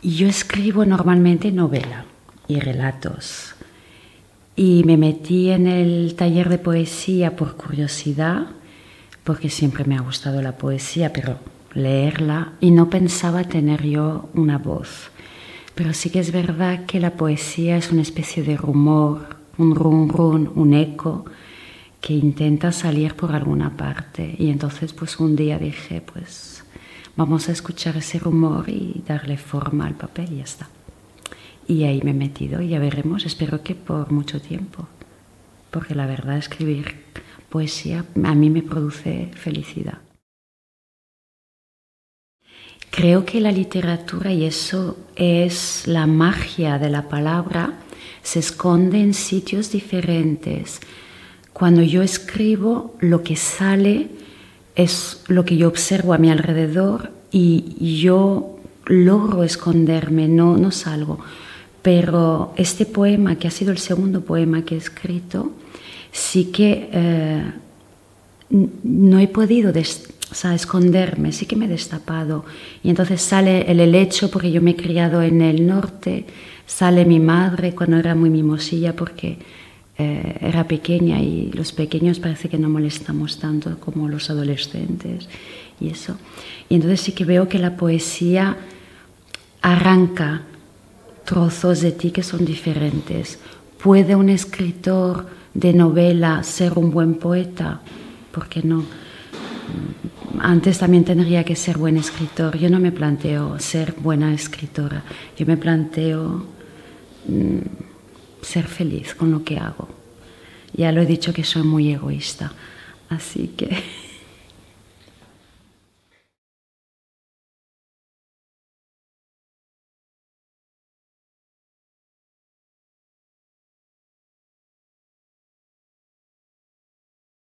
Yo escribo normalmente novela y relatos. Y me metí en el taller de poesía por curiosidad, porque siempre me ha gustado la poesía, pero leerla, y no pensaba tener yo una voz. Pero sí que es verdad que la poesía es una especie de rumor, un run run, un eco que intenta salir por alguna parte. Y entonces pues un día dije, pues vamos a escuchar ese rumor y darle forma al papel y ya está. Y ahí me he metido y ya veremos, espero que por mucho tiempo, porque la verdad escribir poesía a mí me produce felicidad. Creo que la literatura, y eso es la magia de la palabra, se esconde en sitios diferentes. Cuando yo escribo, lo que sale es lo que yo observo a mi alrededor y yo logro esconderme, no salgo. Pero este poema, que ha sido el segundo poema que he escrito, sí que no he podido esconderme, sí que me he destapado. Y entonces sale el helecho, porque yo me he criado en el norte, sale mi madre cuando era muy mimosilla, porque era pequeña y los pequeños parece que no molestamos tanto como los adolescentes y eso. Y entonces sí que veo que la poesía arranca trozos de ti que son diferentes. ¿Puede un escritor de novela ser un buen poeta? ¿Por qué no? Antes también tendría que ser buen escritor. Yo no me planteo ser buena escritora. Yo me planteo ser feliz con lo que hago. Ya lo he dicho que soy muy egoísta. Así que